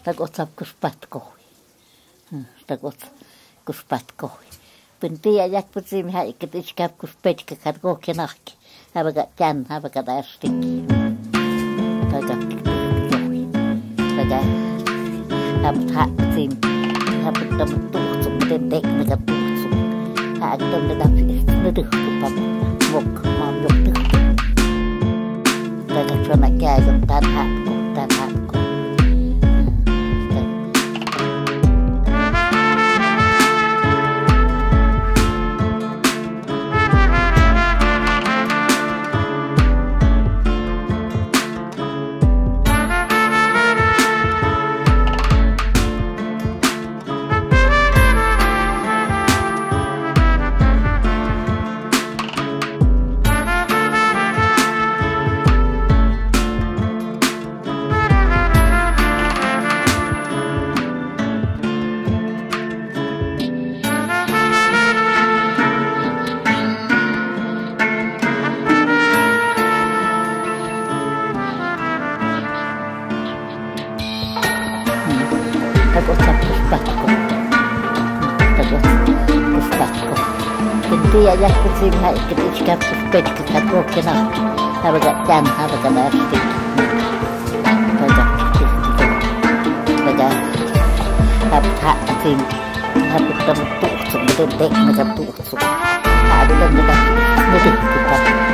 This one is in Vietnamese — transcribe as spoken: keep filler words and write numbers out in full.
ta có sắp cứ bắt coi ta có cứ bắt coi bên tia jak bên sim hay cái cái cặp cứ bắt cái cắt coi cái nát ha baga chan ha baga dar stick ta gặp baga ha thạ sim ha bên tâm tu sung tên đek nó gặp tu sung ha tâm nó gặp nó được cái một mà được được ta gặp cho nó cái giống ta thạ cũng ta thạ cũng ta có sắp cứ bắt coi ta có cứ bắt coi bên tia jak bên sim hay cái cái cặp cứ bắt cái cắt coi cái nát ha baga chan ha baga dar stick ta gặp baga ha thạ sim ha bên tâm tu sung tên đek nó gặp tu sung ha bên tâm nó gặp nó được cái